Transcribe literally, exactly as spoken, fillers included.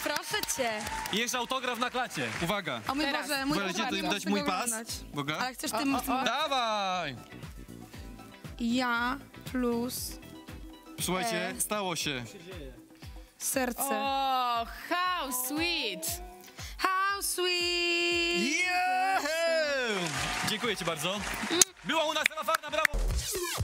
Proszę cię. I jeszcze autograf na klacie. Uwaga. O mój Teraz. Boże, mój Możecie Boże, tu nie dać chcę mój tego pas? oglądać. Uwaga. Ale chcesz tym, tym Dawaj! ja plus Słuchajcie, E. stało się. serce. O, how sweet. How sweet! Yeah! Dziękuję ci bardzo. Była u nas Ewa Farna, brawo!